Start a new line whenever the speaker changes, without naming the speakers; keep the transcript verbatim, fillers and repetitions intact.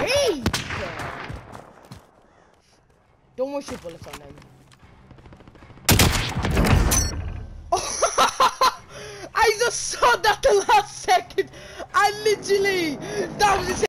Jeez! Don't waste your bullets on them. I just saw that the last second. I literally, that was